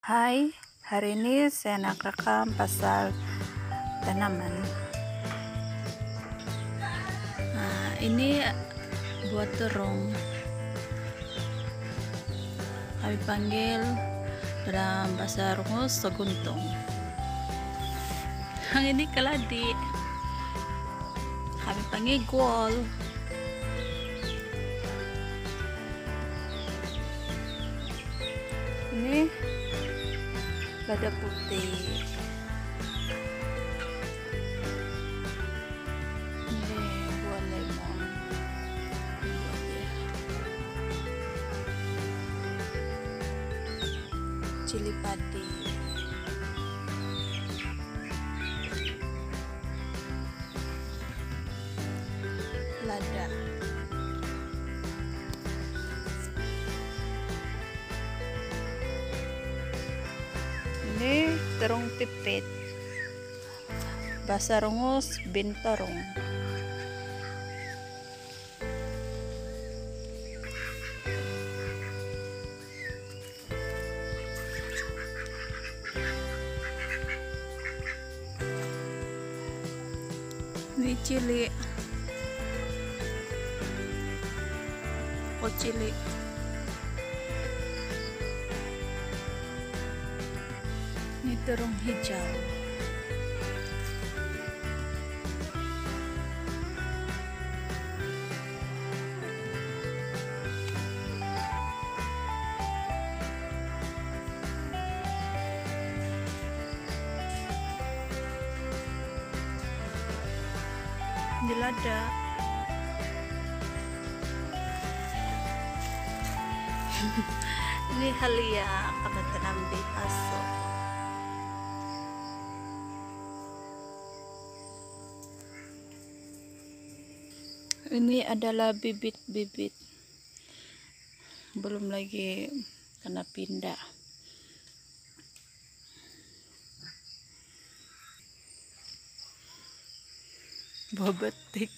Hai, hari ini saya nak rekam pasal tanaman. Nah, ini buat terung. Kami panggil dalam bahasa Rungus seguntong. Yang ini keladi. Kami panggil gol. Ini lada putih. Ini buah lemon. Buat dia. Cili padi. Lada. Ini terung pipit, bahasa Rungus bintarung. Ini cili, cili. Ini terung hijau. Ini lada. Ini halia kami tanam di paso. Ini adalah bibit-bibit, belum lagi kena pindah. Buah betik.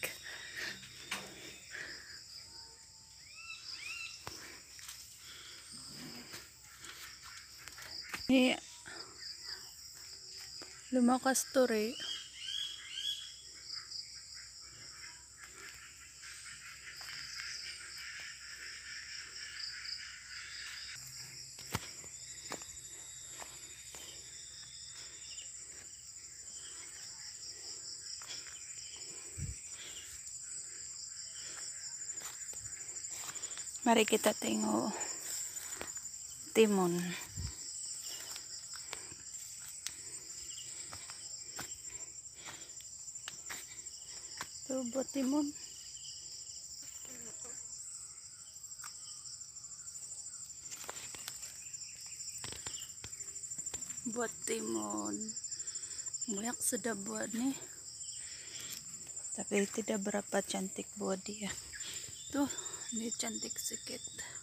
Ini lumah kasturi. Mari kita tengok timun. Tuh buat timun. Buat timun. Banyak sudah buat nih. Tapi tidak berapa cantik buat dia. Tuh, ini cantik sedikit.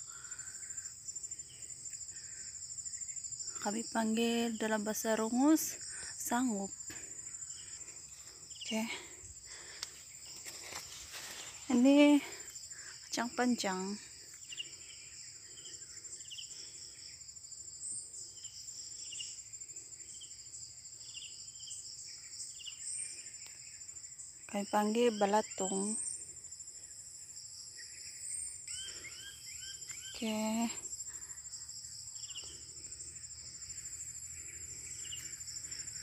Kami panggil dalam bahasa Rungus sanggup. Oke. Ini kacang panjang. Kami panggil balatung. Oke.